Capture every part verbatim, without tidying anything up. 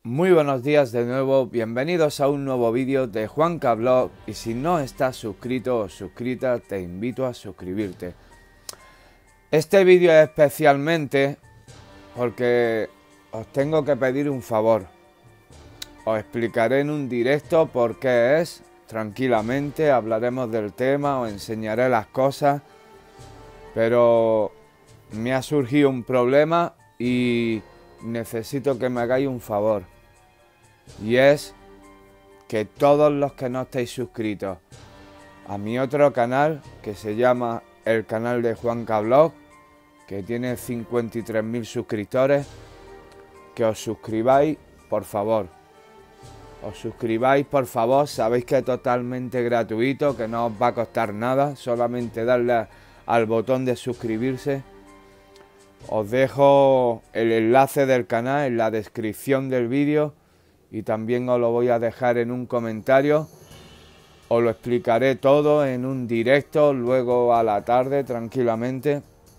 Muy buenos días de nuevo, bienvenidos a un nuevo vídeo de Juanca Blog. Y si no estás suscrito o suscrita, te invito a suscribirte. Este vídeo es especialmente porque os tengo que pedir un favor. Os explicaré en un directo por qué es, tranquilamente, hablaremos del tema, os enseñaré las cosas. Pero me ha surgido un problema y necesito que me hagáis un favor. Y es que todos los que no estéis suscritos a mi otro canal, que se llama el canal de Juanca Blog, que tiene cincuenta y tres mil suscriptores, que os suscribáis, por favor. Os suscribáis, por favor, sabéis que es totalmente gratuito, que no os va a costar nada, solamente darle al botón de suscribirse. Os dejo el enlace del canal en la descripción del vídeo. Y también os lo voy a dejar en un comentario. Os lo explicaré todo en un directo, luego a la tarde, tranquilamente.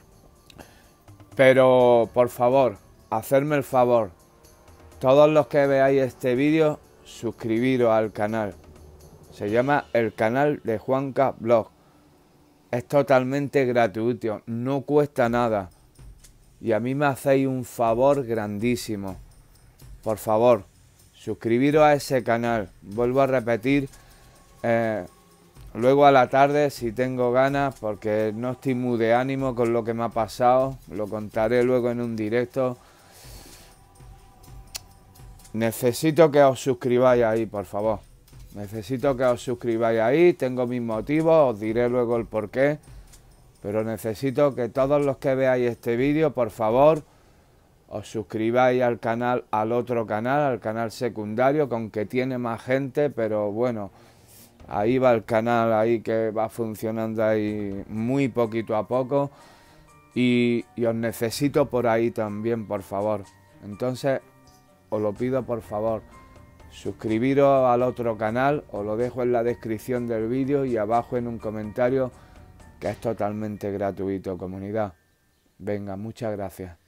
Pero, por favor, hacedme el favor. Todos los que veáis este vídeo, suscribiros al canal. Se llama el canal de Juanca Blog. Es totalmente gratuito, no cuesta nada. Y a mí me hacéis un favor grandísimo. Por favor, suscribiros a ese canal. Vuelvo a repetir, eh, luego a la tarde, si tengo ganas, porque no estoy muy de ánimo con lo que me ha pasado, lo contaré luego en un directo. Necesito que os suscribáis ahí, por favor. Necesito que os suscribáis ahí, tengo mis motivos, os diré luego el porqué. Pero necesito que todos los que veáis este vídeo, por favor, os suscribáis al canal, al otro canal, al canal secundario, que aunque tiene más gente, pero bueno, ahí va el canal, ahí que va funcionando ahí muy poquito a poco. Y, y os necesito por ahí también, por favor. Entonces, os lo pido por favor, suscribiros al otro canal, os lo dejo en la descripción del vídeo y abajo en un comentario, que es totalmente gratuito, comunidad. Venga, muchas gracias.